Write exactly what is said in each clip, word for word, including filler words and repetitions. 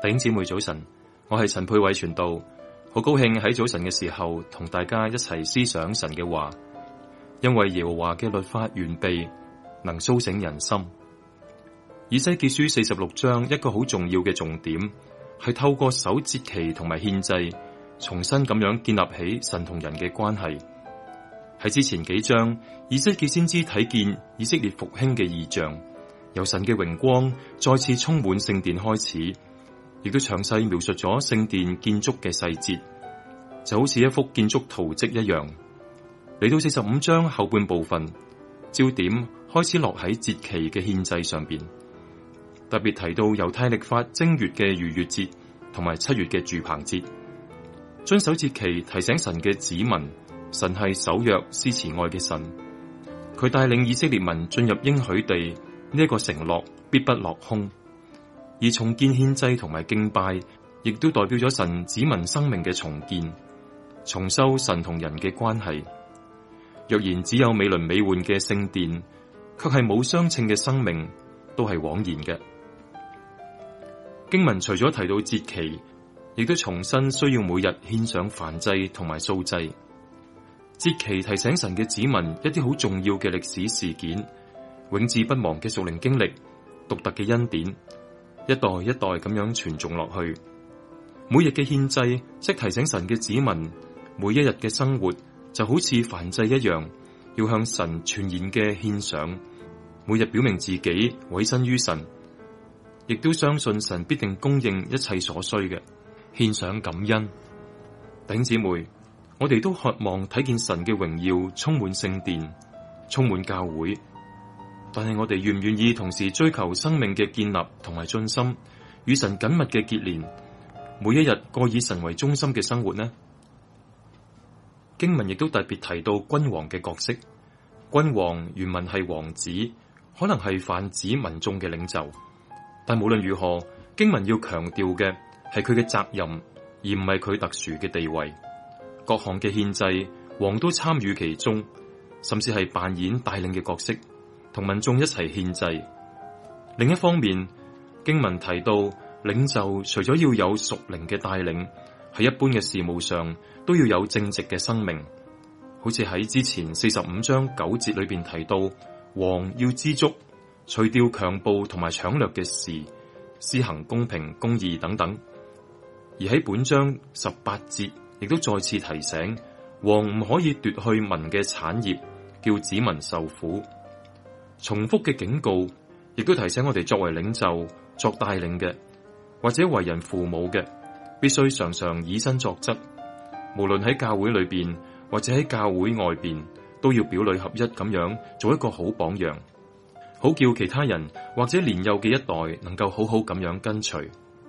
弟兄姊妹早晨，我係陳佩偉傳道，好高興喺早晨嘅時候同大家一齊思想神嘅話，因為耶和華嘅律法完備，能蘇醒人心。以西結書四十六章一個好重要嘅重點，係透過守節期同埋獻祭，重新咁樣建立起神同人嘅關係。喺之前幾章，以西結先知睇見以色列復興嘅異象，由神嘅榮光再次充滿聖殿開始，亦都詳細描述咗聖殿建築嘅細節，就好似一幅建築圖則一樣。嚟到四十五章後半部分，焦點開始落喺節期嘅獻祭上邊，特別提到猶太曆法正月嘅逾越節同埋七月嘅住棚節。遵守節期提醒神嘅子民，神係守約施慈愛嘅神，佢帶領以色列民進入應許地，呢一個承諾必不落空。而重建獻祭同埋敬拜，亦都代表咗神子民生命嘅重建，重修神同人嘅關係。若然只有美輪美奐嘅聖殿，卻係冇相稱嘅生命，都係枉然嘅。經文除咗提到節期，亦都重申需要每日獻上燔祭同埋素祭。節期提醒神嘅子民一啲好重要嘅歷史事件，永志不忘嘅屬靈經歷，獨特嘅恩典，一代一代咁樣傳頌落去。每日嘅獻祭，即提醒神嘅子民，每一日嘅生活就好似燔祭一樣，要向神全然嘅獻上。每日表明自己委身於神，亦都相信神必定供應一切所需嘅，獻上感恩。弟兄姊妹，我哋都渴望睇見神嘅榮耀充滿聖殿，充滿教會。但係我哋願唔願意同時追求生命嘅建立同埋進心，與神緊密嘅結連，每一日過以神為中心嘅生活呢？經文亦都特別提到君王嘅角色。君王原文係王子，可能係泛指民眾嘅領袖。但無論如何，經文要強調嘅係佢嘅責任，而唔係佢特殊嘅地位。各項嘅獻祭，王都參與其中，甚至係扮演帶領嘅角色，同民眾一齊獻祭。另一方面，經文提到領袖除咗要有屬靈嘅帶領，喺一般嘅事務上都要有正直嘅生命。好似喺之前四十五章九節裏邊提到，王要知足，除掉強暴同埋搶掠嘅事，施行公平公義等等。而喺本章十八節亦都再次提醒，王唔可以奪去民嘅產業，叫子民受苦。重複嘅警告，亦都提醒我哋作為領袖、作帶領嘅，或者為人父母嘅，必須常常以身作則。無論喺教會裏邊或者喺教會外邊，都要表裏合一咁樣做一個好榜樣，好叫其他人或者年幼嘅一代能夠好好咁樣跟隨。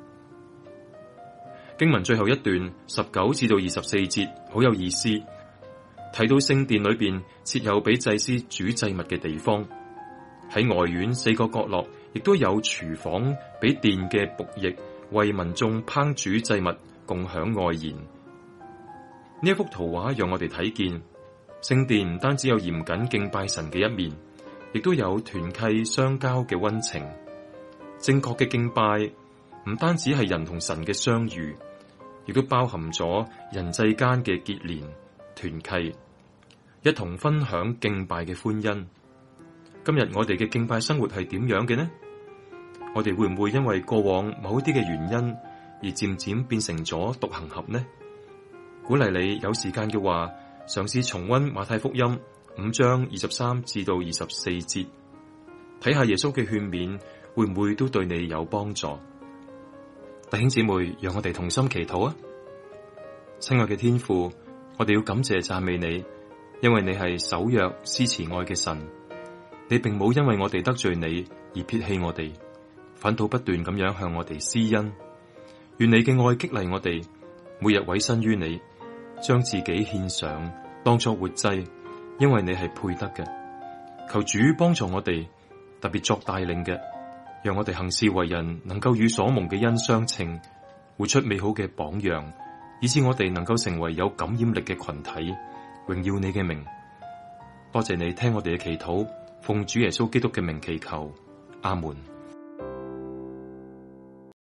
經文最後一段十九至到二十四節好有意思，提到聖殿裏邊設有俾祭司煮祭物嘅地方。喺外院四個角落，亦都有廚房俾殿嘅僕役為民眾烹煮祭物，共享愛筵。呢一幅圖畫讓我哋睇見，聖殿唔單止有嚴謹敬拜神嘅一面，亦都有團契相交嘅溫情。正確嘅敬拜唔單止係人同神嘅相遇，亦都包含咗人際間嘅結連、團契，一同分享敬拜嘅歡欣。今日我哋嘅敬拜生活係點樣嘅呢？我哋會唔會因為過往某啲嘅原因而漸漸變成咗獨行俠呢？鼓勵你有時間嘅話，嘗試重溫馬太福音五章二十三至到二十四節，睇下耶穌嘅勸勉會唔會都對你有幫助。弟兄姊妹，讓我哋同心祈禱啊！親愛嘅天父，我哋要感謝讚美你，因為你係守約施慈愛嘅神。你並冇因為我哋得罪你而撇棄我哋，反倒不斷咁樣向我哋施恩。願你嘅愛激勵我哋，每日委身於你，將自己獻上，當作活祭，因為你係配得嘅。求主幫助我哋，特別作帶領嘅，讓我哋行事為人能夠與所蒙嘅恩相稱，活出美好嘅榜樣，以致我哋能夠成為有感染力嘅群體，榮耀你嘅名。多謝你聽我哋嘅祈禱，奉主耶穌基督嘅名祈求，阿門。